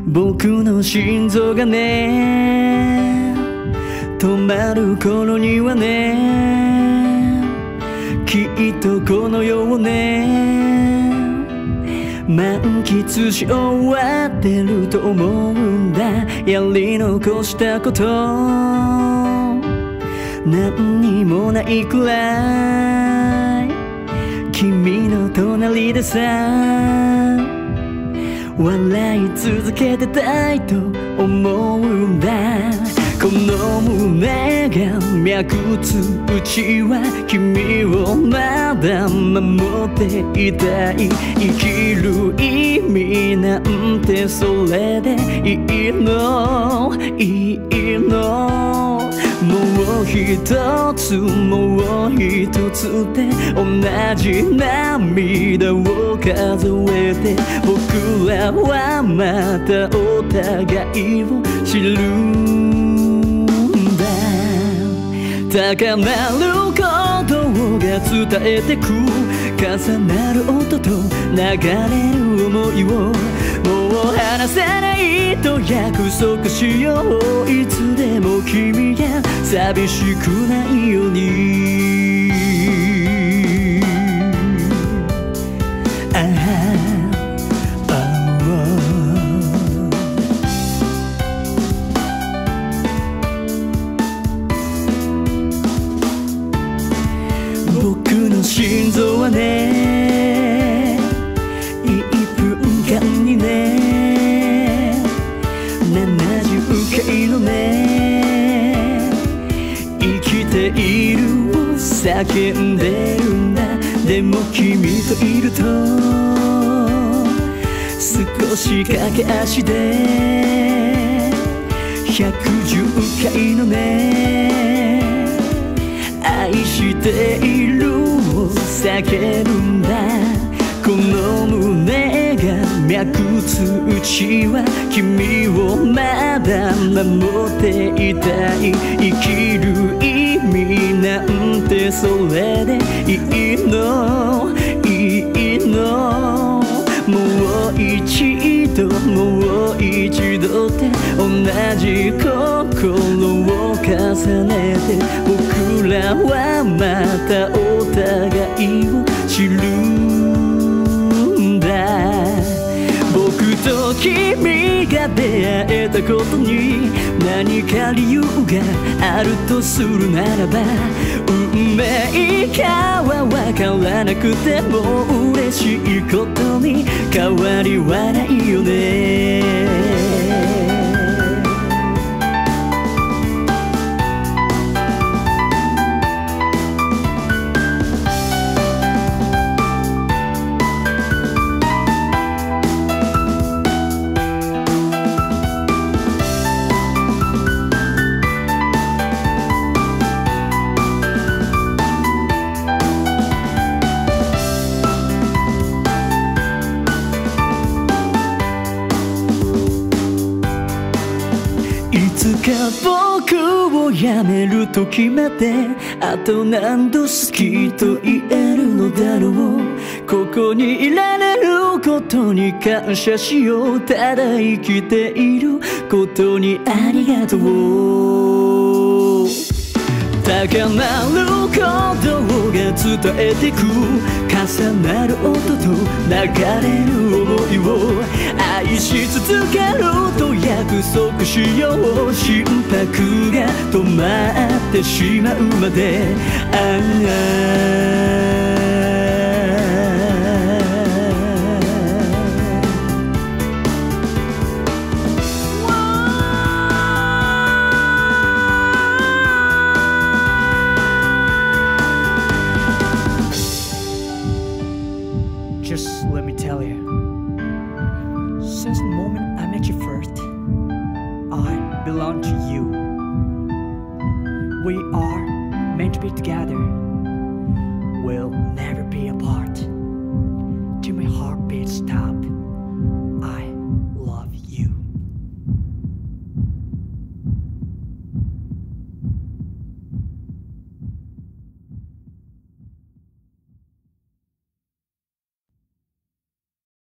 僕の心臓がね止まる頃にはねきっとこの世をね満喫し終わってると思うんだ。やり残したこと何にもないくらい君の隣でさ笑い続けてたいと思うんだ。この胸が脈打つうちは君をまだ守っていたい。生きる意味なんてそれでいいのいいの。もう一つもう一つで同じ涙を数えて僕らはまたお互いを知るんだ。高鳴る鼓動が伝えてく重なる音と流れる想いをもう離さないと約束しよう。いつでも君が寂しくないように。僕の心臓はね1分間にね70回のね生きているを叫んでるんだ。でも君といると少し駆け足で110回のね愛しているを叫ぶんだ。この胸が脈打つうちは君をまだ守っていたい。生きる意味なんてそれでいいのいいの。もう一度もう一度って同じ心を重ねて僕らはまたお互いを知るんだ。僕と君が出会えたことに何か理由があるとするならば運命かはわからなくても嬉しいことに変わりはないよね。いつか僕を辞める時まであと何度好きと言えるのだろう。ここにいられることに感謝しよう。ただ生きていることにありがとう。高鳴る鼓動が伝えてく重なる音と流れる想いを愛し続けると約束しよう。心拍が止まってしまうまで Just let me tell you, since the moment I met you first, I belong to you. We are meant to be together. We'll never